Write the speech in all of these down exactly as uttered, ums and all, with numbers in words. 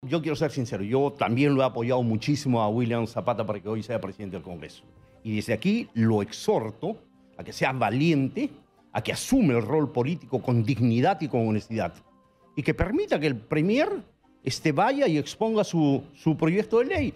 yo quiero ser sincero, yo también lo he apoyado muchísimo a William Zapata para que hoy sea presidente del Congreso. Y desde aquí lo exhorto a que sea valiente, a que asume el rol político con dignidad y con honestidad. Y que permita que el Premier este, vaya y exponga su, su proyecto de ley.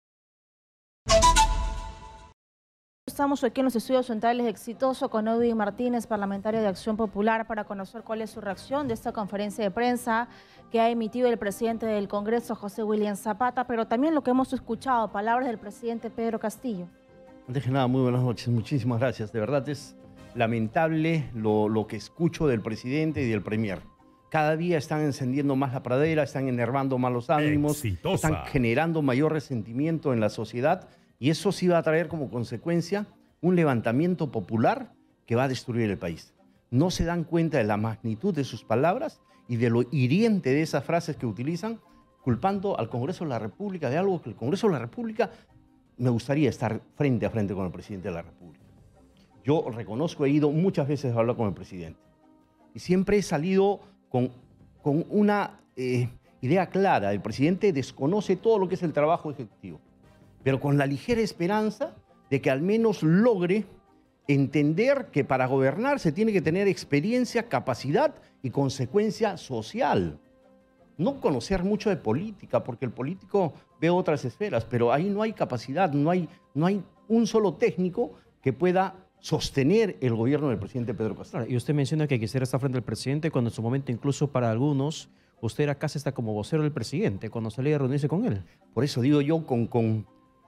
Estamos aquí en los estudios centrales de Exitoso con Edwin Martínez, parlamentario de Acción Popular, para conocer cuál es su reacción de esta conferencia de prensa que ha emitido el presidente del Congreso, José William Zapata, pero también lo que hemos escuchado, palabras del presidente Pedro Castillo. Antes que nada, muy buenas noches, muchísimas gracias. De verdad es lamentable lo, lo que escucho del presidente y del Premier. Cada día están encendiendo más la pradera, están enervando más los ánimos, Exitosa. Están generando mayor resentimiento en la sociedad. Y eso sí va a traer como consecuencia un levantamiento popular que va a destruir el país. No se dan cuenta de la magnitud de sus palabras y de lo hiriente de esas frases que utilizan, culpando al Congreso de la República de algo que el Congreso de la República me gustaría estar frente a frente con el presidente de la República. Yo reconozco, he ido muchas veces a hablar con el presidente y siempre he salido con, con una eh, idea clara. El presidente desconoce todo lo que es el trabajo ejecutivo, pero con la ligera esperanza de que al menos logre entender que para gobernar se tiene que tener experiencia, capacidad y consecuencia social. No conocer mucho de política, porque el político ve otras esferas, pero ahí no hay capacidad, no hay, no hay un solo técnico que pueda sostener el gobierno del presidente Pedro Castillo. Y usted menciona que quisiera estar frente al presidente cuando en su momento, incluso para algunos, usted era casi hasta como vocero del presidente cuando salía a reunirse con él. Por eso digo yo con... con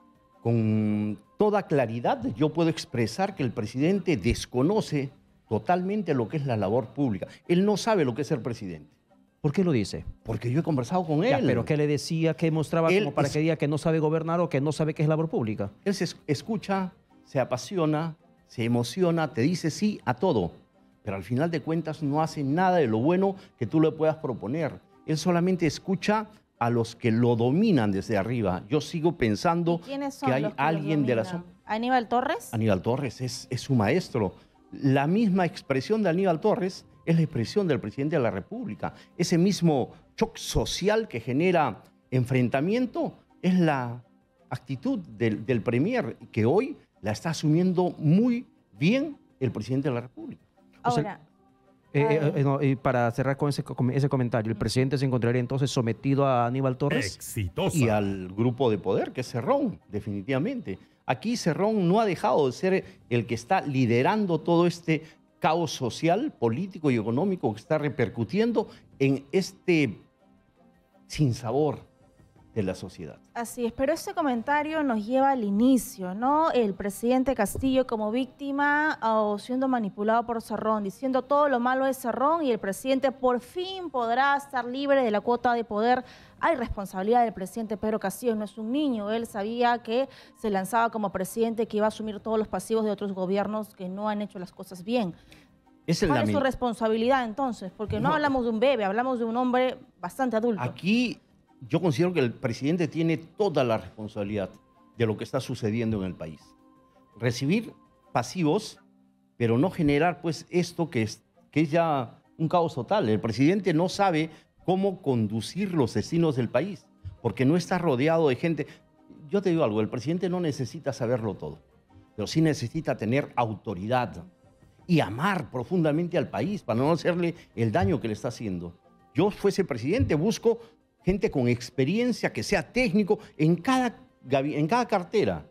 Con toda claridad yo puedo expresar que el presidente desconoce totalmente lo que es la labor pública. Él no sabe lo que es ser presidente. ¿Por qué lo dice? Porque yo he conversado con él. Ya, ¿pero qué le decía, qué mostraba Él como para es- que diga que no sabe gobernar o que no sabe qué es labor pública? Él se es- escucha, se apasiona, se emociona, te dice sí a todo, pero al final de cuentas no hace nada de lo bueno que tú le puedas proponer. Él solamente escucha a los que lo dominan desde arriba. Yo sigo pensando ¿Quiénes son que hay los que los alguien de la dominan? zona. ¿Aníbal Torres? Aníbal Torres es, es su maestro. La misma expresión de Aníbal Torres es la expresión del presidente de la República. Ese mismo shock social que genera enfrentamiento es la actitud del, del Premier, que hoy la está asumiendo muy bien el presidente de la República. O sea, Ahora, Eh, eh, Ay. eh, no, y para cerrar con ese, com- ese comentario, ¿el presidente se encontraría entonces sometido a Aníbal Torres? Exitosa. Y al grupo de poder, que es Cerrón, definitivamente. Aquí Cerrón no ha dejado de ser el que está liderando todo este caos social, político y económico que está repercutiendo en este sinsabor de la sociedad. así es, pero este comentario nos lleva al inicio, ¿no? El presidente Castillo como víctima o siendo manipulado por Cerrón, diciendo todo lo malo de Cerrón y el presidente por fin podrá estar libre de la cuota de poder. Hay responsabilidad del presidente Pedro Castillo, no es un niño, él sabía que se lanzaba como presidente, que iba a asumir todos los pasivos de otros gobiernos que no han hecho las cosas bien. Es el ¿Cuál es su lamen- responsabilidad entonces? Porque no, No. hablamos de un bebé, hablamos de un hombre bastante adulto. Aquí yo considero que el presidente tiene toda la responsabilidad de lo que está sucediendo en el país. Recibir pasivos, pero no generar pues esto que es, que es ya un caos total. El presidente no sabe cómo conducir los destinos del país, porque no está rodeado de gente. Yo te digo algo, el presidente no necesita saberlo todo, pero sí necesita tener autoridad y amar profundamente al país para no hacerle el daño que le está haciendo. Yo fuese presidente, busco gente con experiencia, que sea técnico en cada, gabi- en cada cartera.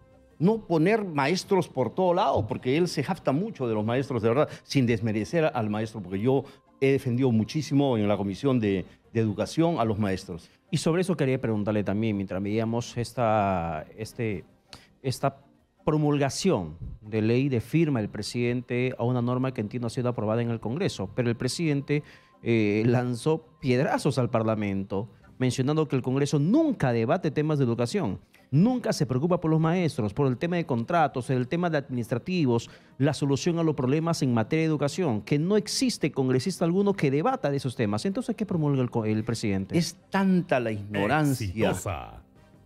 No poner maestros por todo lado, porque él se jacta mucho de los maestros, de verdad, sin desmerecer al maestro, porque yo he defendido muchísimo en la Comisión de, de Educación a los maestros. Y sobre eso quería preguntarle también, mientras veíamos esta, este, esta promulgación de ley de firma del presidente a una norma que entiendo ha sido aprobada en el Congreso, pero el presidente eh, lanzó piedrazos al Parlamento, mencionando que el Congreso nunca debate temas de educación, nunca se preocupa por los maestros, por el tema de contratos, el tema de administrativos, la solución a los problemas en materia de educación, que no existe congresista alguno que debata de esos temas. Entonces, ¿qué promulga el, co- el presidente? Es tanta la ignorancia Exitosa.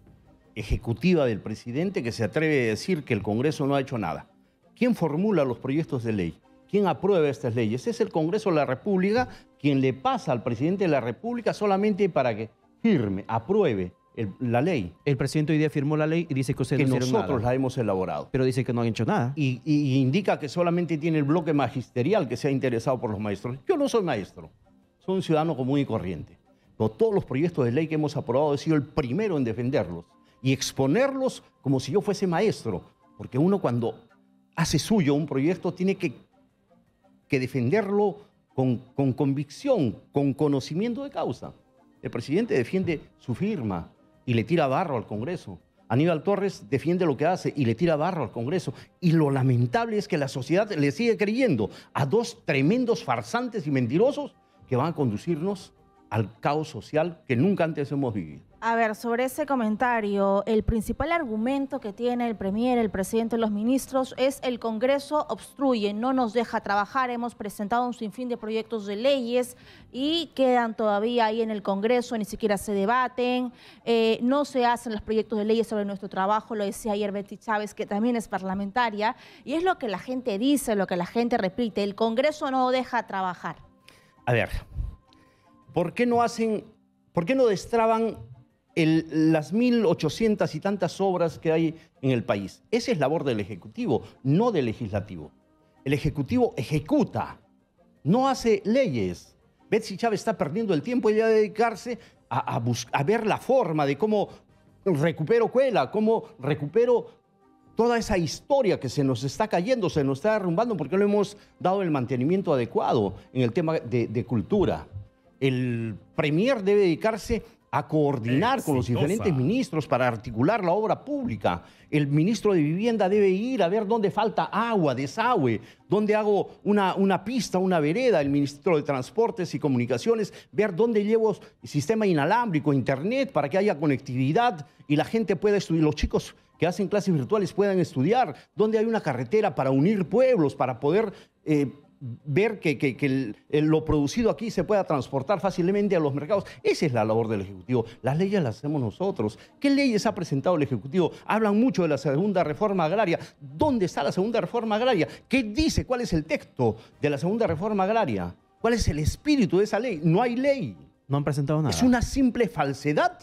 ejecutiva del presidente que se atreve a decir que el Congreso no ha hecho nada. ¿Quién formula los proyectos de ley? ¿Quién aprueba estas leyes? Es el Congreso de la República quien le pasa al presidente de la República solamente para que firme, apruebe el- la ley El presidente hoy día firmó la ley y dice que ustedes que no hicieron nosotros nada. la hemos elaborado. Pero dice que no han hecho nada. Y, y indica que solamente tiene el bloque magisterial que se ha interesado por los maestros. Yo no soy maestro, soy un ciudadano común y corriente. Pero todos los proyectos de ley que hemos aprobado he sido el primero en defenderlos y exponerlos como si yo fuese maestro. Porque uno cuando hace suyo un proyecto tiene que, que defenderlo con, con convicción, con conocimiento de causa. El presidente defiende su firma y le tira barro al Congreso. Aníbal Torres defiende lo que hace y le tira barro al Congreso. Y lo lamentable es que la sociedad le sigue creyendo a dos tremendos farsantes y mentirosos que van a conducirnos al caos social que nunca antes hemos vivido. A ver, sobre ese comentario, el principal argumento que tiene el Premier, el presidente y los ministros es el Congreso obstruye, no nos deja trabajar, hemos presentado un sinfín de proyectos de leyes y quedan todavía ahí en el Congreso, ni siquiera se debaten, eh, no se hacen los proyectos de leyes sobre nuestro trabajo, lo decía ayer Betty Chávez, que también es parlamentaria, y es lo que la gente dice, lo que la gente repite, el Congreso no deja trabajar. A ver, ¿por qué no hacen, por qué no destraban el, las mil ochocientas y tantas obras que hay en el país? Esa es labor del Ejecutivo, no del Legislativo. El Ejecutivo ejecuta, no hace leyes. Betsy Chávez está perdiendo el tiempo y debe dedicarse a, a, a ver la forma de cómo recupero Cuela, cómo recupero toda esa historia que se nos está cayendo, se nos está derrumbando porque no hemos dado el mantenimiento adecuado en el tema de, de cultura. El Premier debe dedicarse a coordinar con los diferentes ministros para articular la obra pública. El ministro de Vivienda debe ir a ver dónde falta agua, desagüe, dónde hago una, una pista, una vereda. El ministro de Transportes y Comunicaciones, ver dónde llevo sistema inalámbrico, internet, para que haya conectividad y la gente pueda estudiar, los chicos que hacen clases virtuales puedan estudiar, dónde hay una carretera para unir pueblos, para poder eh, ver que, que, que el, el, lo producido aquí se pueda transportar fácilmente a los mercados. Esa es la labor del Ejecutivo. Las leyes las hacemos nosotros. ¿Qué leyes ha presentado el Ejecutivo? Hablan mucho de la segunda reforma agraria. ¿Dónde está la segunda reforma agraria? ¿Qué dice? ¿Cuál es el texto de la segunda reforma agraria? ¿Cuál es el espíritu de esa ley? No hay ley. No han presentado nada. Es una simple falsedad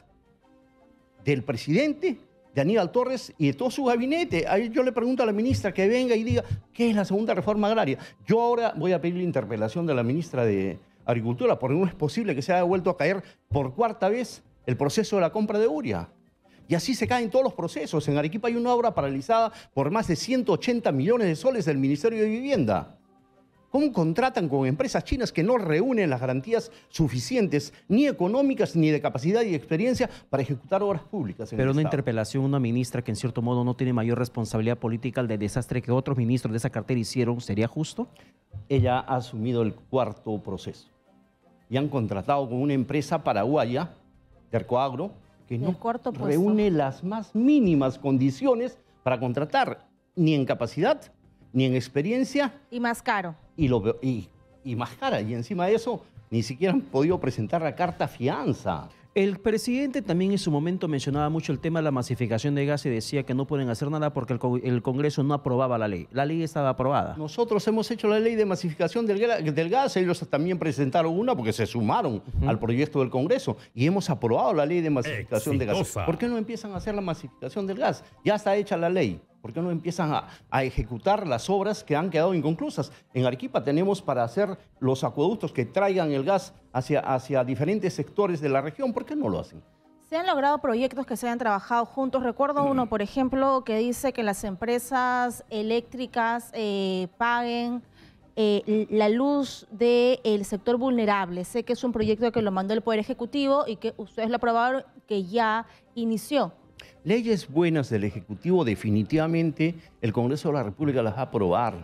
del presidente, de Aníbal Torres y de todo su gabinete. Ahí yo le pregunto a la ministra que venga y diga qué es la segunda reforma agraria. Yo ahora voy a pedir la interpelación de la ministra de Agricultura porque no es posible que se haya vuelto a caer por cuarta vez el proceso de la compra de urea. Y así se caen todos los procesos. En Arequipa hay una obra paralizada por más de ciento ochenta millones de soles del Ministerio de Vivienda. ¿Cómo contratan con empresas chinas que no reúnen las garantías suficientes, ni económicas, ni de capacidad y experiencia para ejecutar obras públicas en Pero el una Estado? interpelación a una ministra que en cierto modo no tiene mayor responsabilidad política del desastre que otros ministros de esa cartera hicieron, ¿sería justo? Ella ha asumido el cuarto proceso y han contratado con una empresa paraguaya, Tercoagro, que El no cuarto puesto. reúne las más mínimas condiciones para contratar, ni en capacidad, ni en experiencia, Y más caro. y, lo, pe- y, y más cara. Y encima de eso, ni siquiera han podido presentar la carta fianza. El presidente también en su momento mencionaba mucho el tema de la masificación de gas y decía que no pueden hacer nada porque el, co- el Congreso no aprobaba la ley. La ley estaba aprobada. Nosotros hemos hecho la ley de masificación del, gra- del gas, ellos también presentaron una porque se sumaron Ujú. al proyecto del Congreso y hemos aprobado la ley de masificación de gas. Exitosa. ¿Por qué no empiezan a hacer la masificación del gas? Ya está hecha la ley. ¿Por qué no empiezan a, a ejecutar las obras que han quedado inconclusas? En Arequipa tenemos para hacer los acueductos que traigan el gas hacia, hacia diferentes sectores de la región. ¿Por qué no lo hacen? Se han logrado proyectos que se hayan trabajado juntos. Recuerdo uno, por ejemplo, que dice que las empresas eléctricas eh, paguen eh, la luz del sector vulnerable. Sé que es un proyecto que lo mandó el Poder Ejecutivo y que ustedes lo aprobaron, que ya inició. Leyes buenas del Ejecutivo, definitivamente el Congreso de la República las va a aprobar.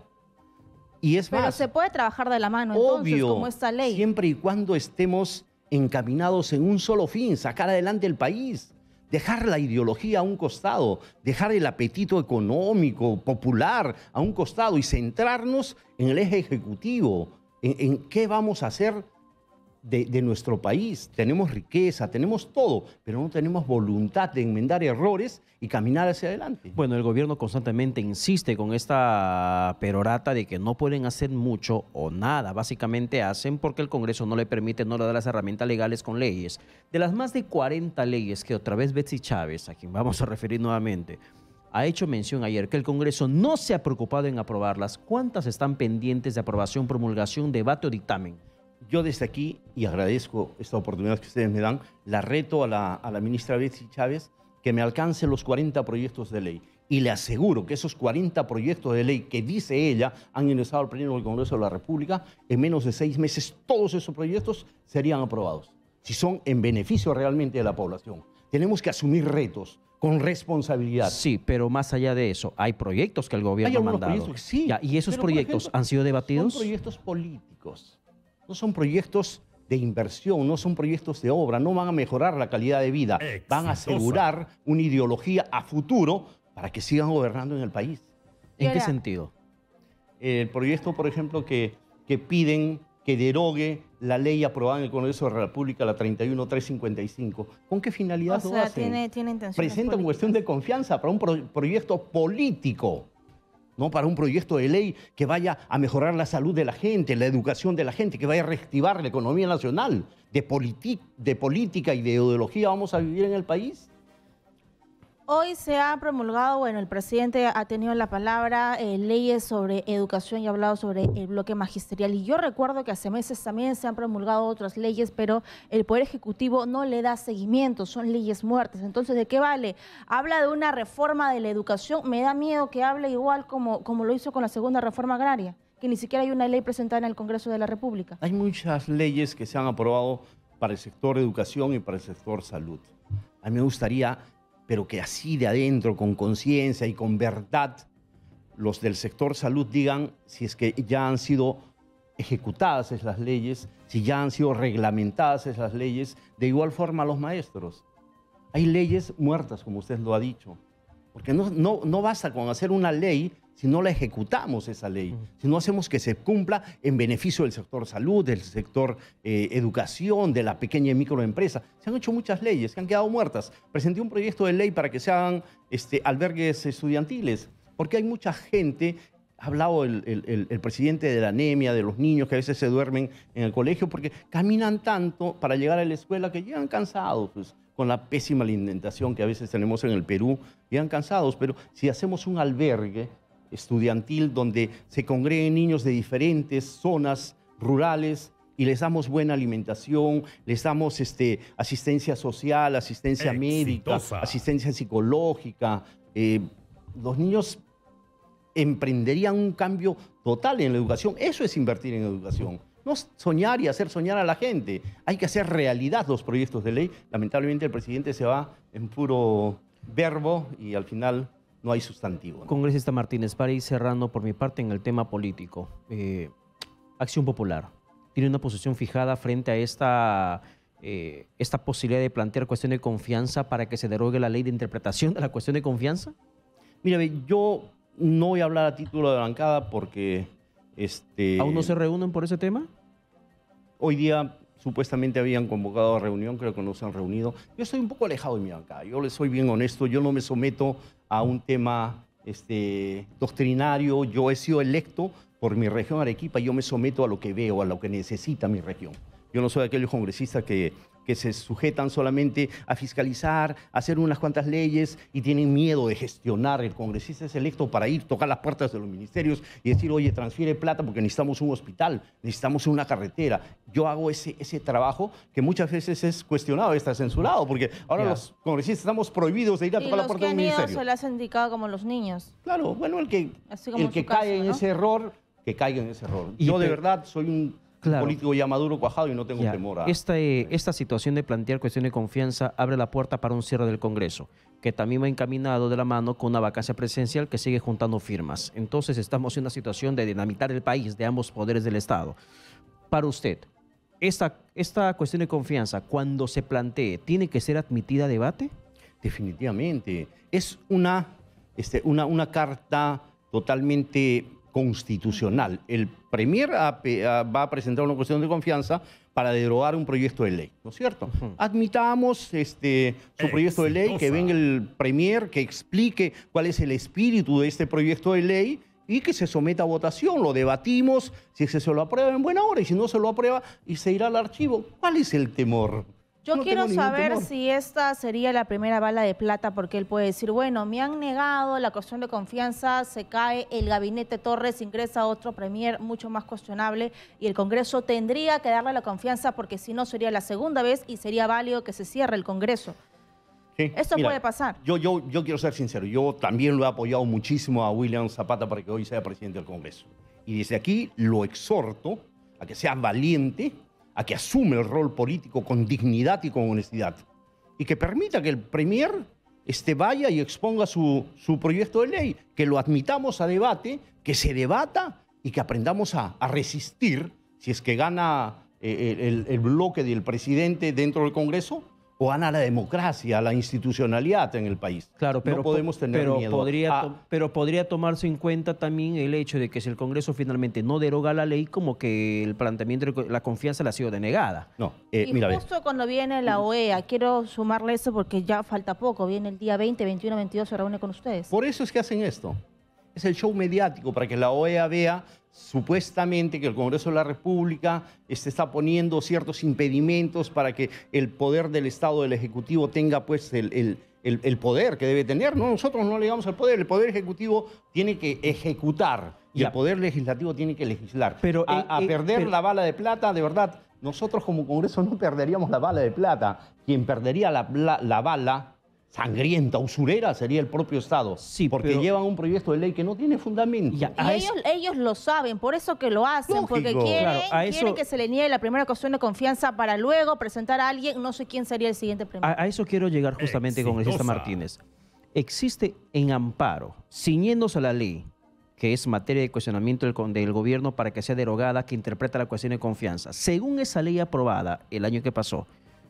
Y es Pero más, se puede trabajar de la mano, entonces, obvio, como esta ley. siempre y cuando estemos encaminados en un solo fin, sacar adelante el país, dejar la ideología a un costado, dejar el apetito económico, popular a un costado y centrarnos en el eje ejecutivo, en, en qué vamos a hacer de, de nuestro país. Tenemos riqueza, tenemos todo, pero no tenemos voluntad de enmendar errores y caminar hacia adelante. Bueno, el gobierno constantemente insiste con esta perorata de que no pueden hacer mucho o nada. Básicamente hacen porque el Congreso no le permite, no le da las herramientas legales con leyes. De las más de cuarenta leyes que otra vez Betsy Chávez, a quien vamos a referir nuevamente, ha hecho mención ayer que el Congreso no se ha preocupado en aprobarlas, ¿cuántas están pendientes de aprobación, promulgación, debate o dictamen? Yo desde aquí, y agradezco esta oportunidad que ustedes me dan, la reto a la, a la ministra Betsy Chávez que me alcance los cuarenta proyectos de ley. Y le aseguro que esos cuarenta proyectos de ley que dice ella han ingresado al Pleno del Congreso de la República, en menos de seis meses todos esos proyectos serían aprobados, si son en beneficio realmente de la población. Tenemos que asumir retos con responsabilidad. Sí, pero más allá de eso, hay proyectos que el gobierno ha mandado. Proyectos que sí, ya, ¿y esos pero, proyectos ejemplo, han sido debatidos? Son proyectos políticos, no son proyectos de inversión, no son proyectos de obra, no van a mejorar la calidad de vida, Exitosa. Van a asegurar una ideología a futuro para que sigan gobernando en el país. ¿En qué sentido? El proyecto, por ejemplo, que, que piden que derogue la ley aprobada en el Congreso de la República, la treinta y uno mil trescientos cincuenta y cinco. ¿Con qué finalidad o lo sea, hacen? Tiene, tiene intenciones Presentan políticas. Cuestión de confianza para un pro proyecto político, no para un proyecto de ley que vaya a mejorar la salud de la gente, la educación de la gente, que vaya a reactivar la economía nacional. ¿De, de política y de ideología vamos a vivir en el país? Hoy se ha promulgado, bueno, el presidente ha tenido la palabra, eh, leyes sobre educación y ha hablado sobre el bloque magisterial. Y yo recuerdo que hace meses también se han promulgado otras leyes, pero el Poder Ejecutivo no le da seguimiento, son leyes muertas. Entonces, ¿de qué vale? Habla de una reforma de la educación, me da miedo que hable igual como, como lo hizo con la segunda reforma agraria, que ni siquiera hay una ley presentada en el Congreso de la República. Hay muchas leyes que se han aprobado para el sector educación y para el sector salud. A mí me gustaría, pero que así de adentro, con conciencia y con verdad, los del sector salud digan si es que ya han sido ejecutadas esas leyes, si ya han sido reglamentadas esas leyes, de igual forma los maestros. Hay leyes muertas, como usted lo ha dicho, porque no, no, no basta con hacer una ley si no la ejecutamos esa ley, si no hacemos que se cumpla en beneficio del sector salud, del sector eh, educación, de la pequeña y microempresa. Se han hecho muchas leyes que han quedado muertas. Presenté un proyecto de ley para que se hagan este, albergues estudiantiles, porque hay mucha gente, ha hablado el, el, el presidente de la anemia, de los niños que a veces se duermen en el colegio, porque caminan tanto para llegar a la escuela que llegan cansados, pues, con la pésima alimentación que a veces tenemos en el Perú, llegan cansados, pero si hacemos un albergue estudiantil donde se congreguen niños de diferentes zonas rurales y les damos buena alimentación, les damos este, asistencia social, asistencia Exitosa. médica, asistencia psicológica. Eh, los niños emprenderían un cambio total en la educación. Eso es invertir en educación. No soñar y hacer soñar a la gente. Hay que hacer realidad los proyectos de ley. Lamentablemente el presidente se va en puro verbo y al final no hay sustantivo, ¿no? Congresista Martínez, para ir cerrando por mi parte en el tema político, eh, Acción Popular tiene una posición fijada frente a esta, eh, esta posibilidad de plantear cuestión de confianza para que se derogue la ley de interpretación de la cuestión de confianza. Mira, yo no voy a hablar a título de bancada porque... Este, ¿Aún no se reúnen por ese tema? Hoy día supuestamente habían convocado a reunión, creo que no se han reunido. Yo estoy un poco alejado de mi bancada, yo les soy bien honesto, yo no me someto a un tema este, doctrinario, yo he sido electo por mi región Arequipa, yo me someto a lo que veo, a lo que necesita mi región. Yo no soy aquellos congresistas que, que se sujetan solamente a fiscalizar, a hacer unas cuantas leyes y tienen miedo de gestionar. El congresista es electo para ir, tocar las puertas de los ministerios y decir, oye, transfiere plata porque necesitamos un hospital, necesitamos una carretera. Yo hago ese, ese trabajo que muchas veces es cuestionado, está censurado, porque ahora yeah. los congresistas estamos prohibidos de ir a tocar la puerta de un ministerio. Y los que han ido se les ha indicado como los niños. Claro, bueno, el que, el que caso, cae en ¿no? ese error, que caiga en ese error. Y Yo te... de verdad soy un... Claro. político ya maduro, cuajado y no tengo ya. temor a... Esta, eh, esta situación de plantear cuestión de confianza abre la puerta para un cierre del Congreso, que también va encaminado de la mano con una vacancia presidencial que sigue juntando firmas. Entonces estamos en una situación de dinamitar el país de ambos poderes del Estado. Para usted, esta, esta cuestión de confianza, cuando se plantee, ¿tiene que ser admitida a debate? Definitivamente. Es una, este, una, una carta totalmente constitucional. El Premier ha- ha- va a presentar una cuestión de confianza para derogar un proyecto de ley, ¿no es cierto? Ujú. Admitamos este, su proyecto de ley, que Exitosa. venga el Premier, que explique cuál es el espíritu de este proyecto de ley y que se someta a votación. Lo debatimos, si se, se lo aprueba en buena hora y si no se lo aprueba y se irá al archivo. ¿Cuál es el temor? Yo No quiero tengo ningún saber temor. si esta sería la primera bala de plata, porque él puede decir, bueno, me han negado la cuestión de confianza, se cae el gabinete Torres, ingresa otro premier mucho más cuestionable y el Congreso tendría que darle la confianza porque si no sería la segunda vez y sería válido que se cierre el Congreso. Sí, Esto mira, puede pasar. Yo, yo, yo quiero ser sincero, yo también lo he apoyado muchísimo a William Zapata para que hoy sea presidente del Congreso. Y desde aquí lo exhorto a que sea valiente, a que asume el rol político con dignidad y con honestidad. Y que permita que el Premier este, vaya y exponga su, su proyecto de ley, que lo admitamos a debate, que se debata y que aprendamos a, a resistir si es que gana eh, el, el bloque del presidente dentro del Congreso o gana la democracia, la institucionalidad en el país. Claro, pero, no podemos tener pero miedo. Podría, a- to- pero podría tomarse en cuenta también el hecho de que si el Congreso finalmente no deroga la ley, como que el planteamiento de co- la confianza le ha sido denegada. no, eh, y mira, ve. justo cuando viene la O E A, quiero sumarle eso porque ya falta poco, viene el día veinte, veintiuno, veintidós, se reúne con ustedes. Por eso es que hacen esto. Es el show mediático para que la O E A vea supuestamente que el Congreso de la República este, está poniendo ciertos impedimentos para que el poder del Estado, del Ejecutivo, tenga pues el, el- el- el poder que debe tener. No, nosotros no le damos al poder. El Poder Ejecutivo tiene que ejecutar y Ya. el Poder Legislativo tiene que legislar. Pero, a, eh, a eh, perder pero- la bala de plata, de verdad, nosotros como Congreso no perderíamos la bala de plata. Quien perdería la, la- la bala sangrienta, usurera, sería el propio Estado. Sí, porque pero- llevan un proyecto de ley que no tiene fundamento. Ya, Y a ellos, es- ellos lo saben, por eso que lo hacen, Lógico. porque quieren, Claro, a eso- quieren que se le niegue la primera cuestión de confianza para luego presentar a alguien, no sé quién sería el siguiente premier. A, a eso quiero llegar justamente, congresista Exitosa. Martínez. Existe en amparo, ciñéndose a la ley, que es materia de cuestionamiento del, con- del gobierno para que sea derogada, que interpreta la cuestión de confianza. Según esa ley aprobada el año que pasó,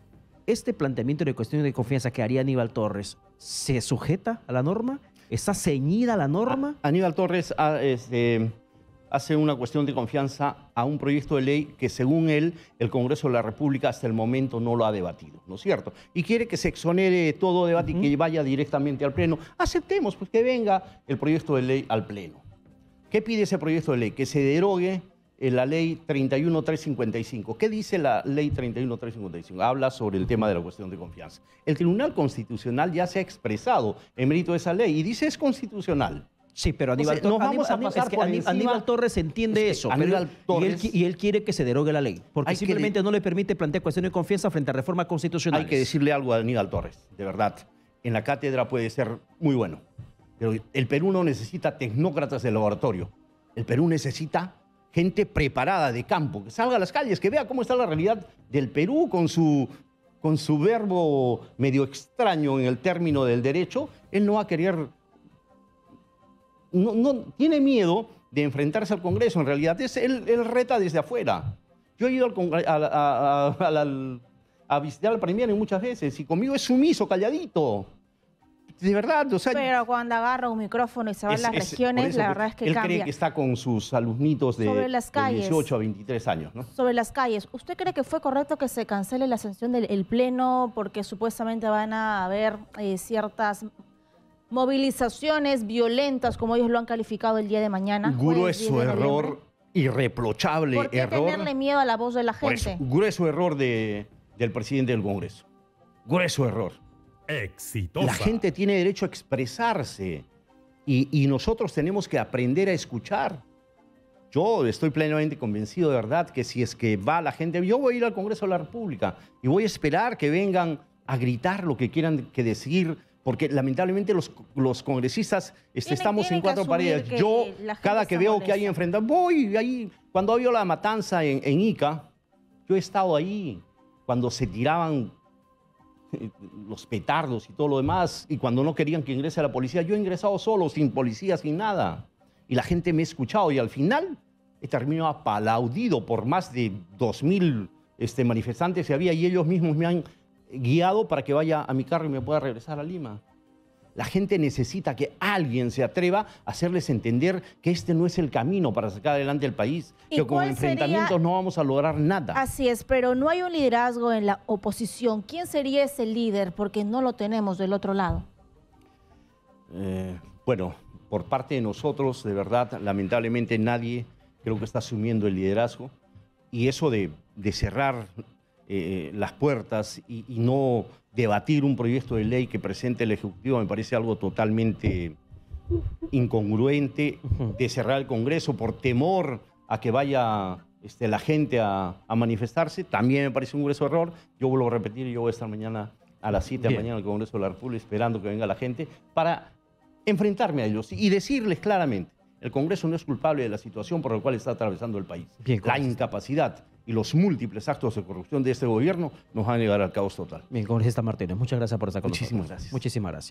este planteamiento de cuestión de confianza que haría Aníbal Torres, ¿se sujeta a la norma? ¿Está ceñida a la norma? Aníbal Torres ha- este, hace una cuestión de confianza a un proyecto de ley que, según él, el Congreso de la República hasta el momento no lo ha debatido, ¿no es cierto? Y quiere que se exonere todo debate y que vaya directamente al Pleno. Aceptemos pues, que venga el proyecto de ley al Pleno. ¿Qué pide ese proyecto de ley? Que se derogue eh, la ley treinta y uno mil trescientos cincuenta y cinco. ¿Qué dice la ley treinta y uno mil trescientos cincuenta y cinco? Habla sobre el tema de la cuestión de confianza. El Tribunal Constitucional ya se ha expresado en mérito de esa ley y dice es constitucional. Sí, pero Aníbal, Entonces, Tor- nos vamos a Aníbal- pasar es que por Aní- encima- Aníbal Torres entiende Es que eso, Aníbal pero él- y, él, Torres- qui- y él quiere que se derogue la ley, porque Hay que simplemente de- no le permite plantear cuestiones de confianza frente a reformas constitucionales. Hay que decirle algo a Aníbal Torres, de verdad. En la cátedra puede ser muy bueno, pero el Perú no necesita tecnócratas de laboratorio. El Perú necesita gente preparada de campo, que salga a las calles, que vea cómo está la realidad del Perú con su, con su verbo medio extraño en el término del derecho. Él no va a querer, no, no tiene miedo de enfrentarse al Congreso. En realidad, es, él, él reta desde afuera. Yo he ido al Congre- a, a- a- a la- a visitar al Premier muchas veces y conmigo es sumiso, calladito. De verdad, o sea, Pero cuando agarra un micrófono y se va a es- las es- por regiones, eso, la verdad es que él cambia. cree que está con sus alumnitos de, Sobre las de calles. dieciocho a veintitrés años, ¿no? Sobre las calles, ¿usted cree que fue correcto que se cancele la sesión del el Pleno porque supuestamente van a haber eh, ciertas movilizaciones violentas, como ellos lo han calificado el día de mañana? jueves diez Grueso de noviembre? error, irreprochable ¿Por qué error. tenerle miedo a la voz de la Por eso, gente? grueso error de- del presidente del Congreso. Grueso error. Exitosa. La gente tiene derecho a expresarse y, y nosotros tenemos que aprender a escuchar. Yo estoy plenamente convencido de verdad que si es que va la gente, yo voy a ir al Congreso de la República y voy a esperar que vengan a gritar lo que quieran que decir, porque lamentablemente los, los congresistas este, Tienen- estamos tienen en que cuatro asumir paredes. que Yo, la gente cada que está veo que hay molesta. enfrentamiento, voy ahí. Cuando había la matanza en, en Ica, yo he estado ahí, cuando se tiraban los petardos y todo lo demás, y cuando no querían que ingrese la policía, yo he ingresado solo, sin policía, sin nada. Y la gente me ha escuchado y al final he terminado aplaudido por más de dos mil este, manifestantes que había y ellos mismos me han guiado para que vaya a mi carro y me pueda regresar a Lima. La gente necesita que alguien se atreva a hacerles entender que este no es el camino para sacar adelante el país, ¿Y que con cuál enfrentamientos sería- no vamos a lograr nada. Así es, pero no hay un liderazgo en la oposición. ¿Quién sería ese líder? Porque no lo tenemos del otro lado. Eh, bueno, por parte de nosotros, de verdad, lamentablemente nadie creo que está asumiendo el liderazgo. Y eso de, de cerrar eh, las puertas y, y no debatir un proyecto de ley que presente el Ejecutivo me parece algo totalmente incongruente, de cerrar el Congreso por temor a que vaya este, la gente a, a manifestarse. También me parece un grueso error. Yo vuelvo a repetir, yo voy a estar mañana a las siete de la Bien. mañana en el Congreso de la República esperando que venga la gente para enfrentarme a ellos y decirles claramente, el Congreso no es culpable de la situación por la cual está atravesando el país. Bien, La congresista. incapacidad y los múltiples actos de corrupción de este gobierno nos van a llevar al caos total. Bien, congresista Martínez, muchas gracias por estar con Muchísimas nosotros. gracias. Muchísimas gracias.